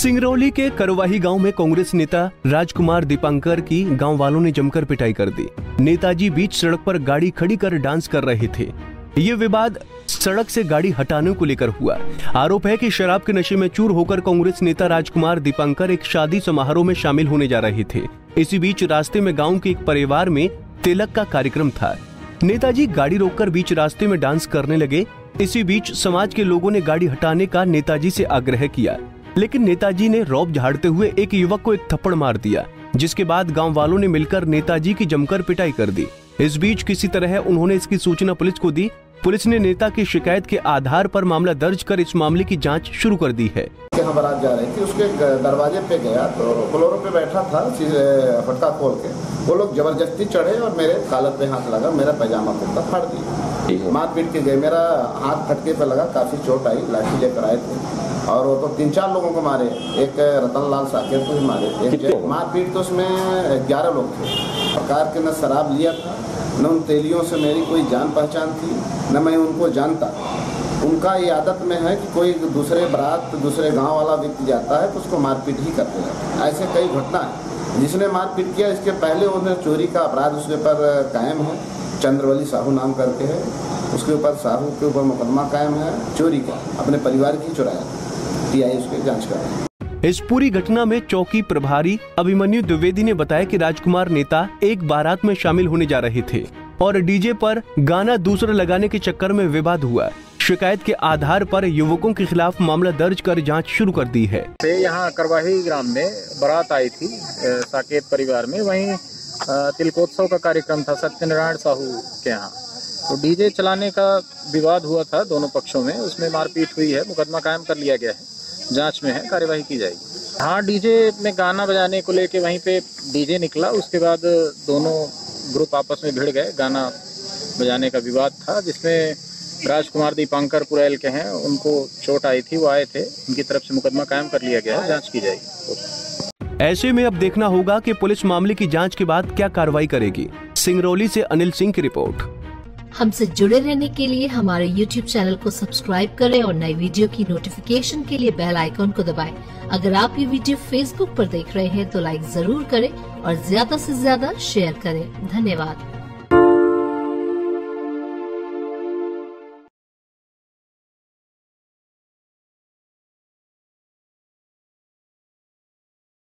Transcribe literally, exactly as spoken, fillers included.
सिंगरौली के करवाही गांव में कांग्रेस नेता राजकुमार दीपांकर की गांव वालों ने जमकर पिटाई कर दी। नेताजी बीच सड़क पर गाड़ी खड़ी कर डांस कर रहे थे। ये विवाद सड़क से गाड़ी हटाने को लेकर हुआ। आरोप है कि शराब के नशे में चूर होकर कांग्रेस नेता राजकुमार दीपांकर एक शादी समारोह में शामिल होने जा रहे थे। इसी बीच रास्ते में गाँव के एक परिवार में तिलक का कार्यक्रम था। नेताजी गाड़ी रोककर बीच रास्ते में डांस करने लगे। इसी बीच समाज के लोगों ने गाड़ी हटाने का नेताजी से आग्रह किया, लेकिन नेताजी ने रौब झाड़ते हुए एक युवक को एक थप्पड़ मार दिया, जिसके बाद गांव वालों ने मिलकर नेताजी की जमकर पिटाई कर दी। इस बीच किसी तरह उन्होंने इसकी सूचना पुलिस को दी। पुलिस ने नेता की शिकायत के आधार पर मामला दर्ज कर इस मामले की जांच शुरू कर दी है। यहाँ बारात जा रही थी, उसके दरवाजे पे गया तो बोलेरो पे बैठा था, फटका खोल के वो लोग जबरदस्ती चढ़े और मेरे कालर पे हाथ लगा, मेरा पैजामा कुर्ता फाड़ दिया, मार पीट के गए। मेरा हाथ फटके पे लगा, काफी चोट आई। लाठी लेकर आए थे और वो तो तीन चार लोगों को मारे, एक रतन लाल साकेत को भी मारे। एक मार पीट तो उसमें ग्यारह लोग थे। सरकार के न शराब लिया था, न उन तेलियों से मेरी कोई जान पहचान थी, न मैं उनको जानता। उनका ये आदत में है कि कोई दूसरे बारात दूसरे गांव वाला व्यक्ति जाता है तो उसको मारपीट ही करते हैं। ऐसे कई घटना है। जिसने मारपीट किया, इसके पहले उन्हें चोरी का अपराध उसके ऊपर कायम है, चंद्रवली साहू नाम करके है, उसके ऊपर साहू के ऊपर मुकदमा कायम है चोरी का, अपने परिवार की चुराया। टीआई उसकी जांच कर रही है। इस पूरी घटना में चौकी प्रभारी अभिमन्यु द्विवेदी ने बताया कि राजकुमार नेता एक बारात में शामिल होने जा रहे थे और डीजे पर गाना दूसरा लगाने के चक्कर में विवाद हुआ। शिकायत के आधार पर युवकों के खिलाफ मामला दर्ज कर जांच शुरू कर दी है। यहाँ करवाही ग्राम में बारात आई थी साकेत परिवार में, वहीं तिलकोत्सव का कार्यक्रम था सत्यनारायण साहू के यहाँ। तो डीजे चलाने का विवाद हुआ था दोनों पक्षों में, उसमें मारपीट हुई है। मुकदमा कायम कर लिया गया है, जांच में है, कार्यवाही की जाएगी। हाँ, डीजे में गाना बजाने को लेके वहीं पे डीजे निकला, उसके बाद दोनों ग्रुप आपस में भिड़ गए। गाना बजाने का विवाद था जिसमें राजकुमार दीपांकर पुरैल के हैं, उनको चोट आई थी, वो आए थे, उनकी तरफ से मुकदमा कायम कर लिया गया है, जांच की जाएगी। ऐसे में अब देखना होगा कि पुलिस मामले की जांच के बाद क्या कार्रवाई करेगी। सिंगरौली से अनिल सिंह की रिपोर्ट। हमसे जुड़े रहने के लिए हमारे यूट्यूब चैनल को सब्सक्राइब करें और नई वीडियो की नोटिफिकेशन के लिए बेल आइकॉन को दबाएं। अगर आप ये वीडियो फेसबुक पर देख रहे हैं तो लाइक जरूर करें और ज्यादा से ज्यादा शेयर करें। धन्यवाद।